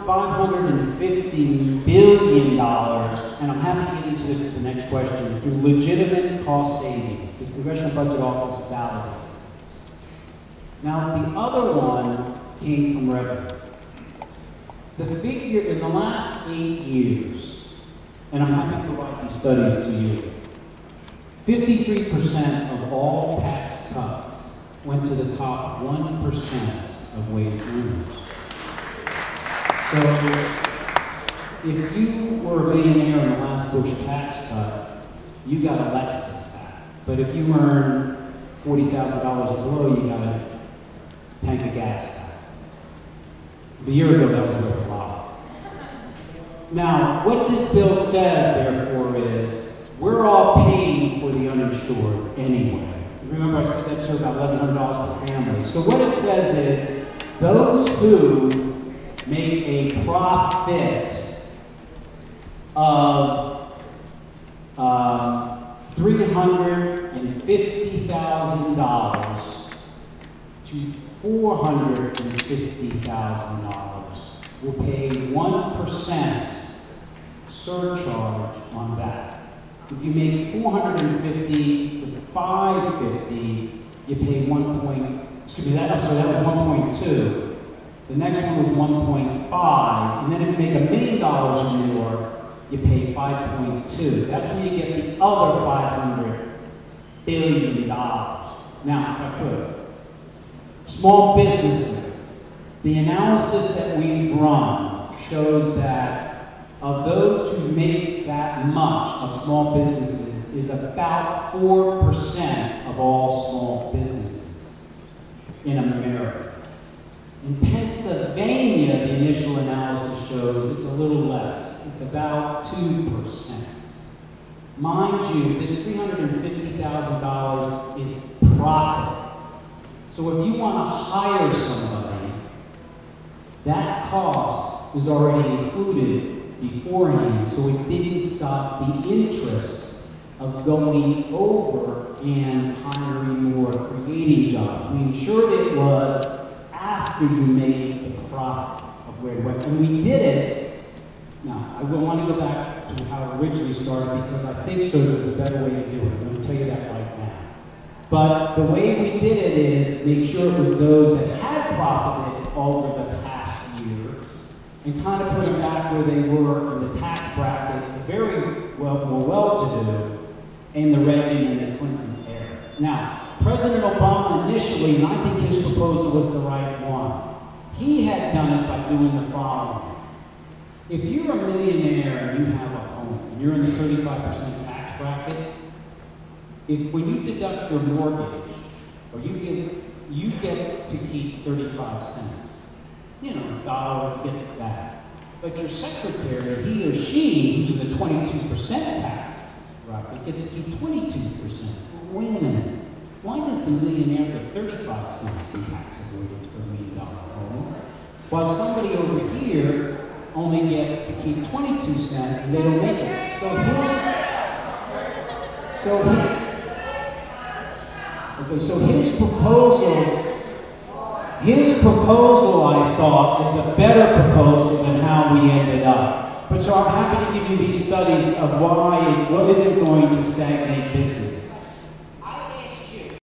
$550 billion, and I'm happy to get into this the next question, through legitimate cost savings. The Congressional Budget Office validates this. Now, the other one came from revenue. The figure in the last 8 years, and I'm happy to provide these studies to you, 53% of all tax cuts went to the top 1% of wage earners. So, if you were a billionaire in the last Bush tax cut, you got a Lexus back. But if you earned $40,000 below, you got a tank of gas back. A year ago, that was worth a lot. Now, what this bill says, therefore, is we're all paying for the uninsured anyway. Remember, I said that's about $1,100 per family. So what it says is those who make a profit of $350,000 to $450,000 will pay 1% surcharge on that. If you make $450,000 to $550,000, you pay that was 1.2. The next one was 1.5, and then if you make $1 million or more, you pay 5.2. That's when you get the other $500 billion. Now, if I could, small businesses. The analysis that we've run shows that of those who make that much of small businesses is about 4% of all small businesses in America. In Pennsylvania, the initial analysis shows it's a little less. It's about 2%. Mind you, this $350,000 is profit. So if you want to hire somebody, that cost is already included beforehand, so it didn't stop the interest of going over and hiring more, creating jobs. We ensured it was after you made the profit of where it went. And we did it. Now, I will want to go back to how it originally started because I think so there's a better way to do it. I'm going to tell you that right now. But the way we did it is make sure it was those that had profited over the past year and kind of put them back where they were in the tax bracket, the very more well-to-do, in the Reagan and the Clinton era. Now, President Obama initially, and I think his proposal was the right one, he had done it by doing the following. If you're a millionaire and you have a home, and you're in the 35% tax bracket, when you deduct your mortgage, or you get to keep 35 cents. You know, a dollar, get that. But your secretary, he or she, who's in the 22% tax bracket, gets to keep 22%. Wait a minute. Why does the millionaire get 35 cents in tax avoidance for $1 million home, while somebody over here only gets to keep 22 cents and they don't make it? So his proposal, I thought, is a better proposal than how we ended up. But so I'm happy to give you these studies of what isn't going to stagnate business.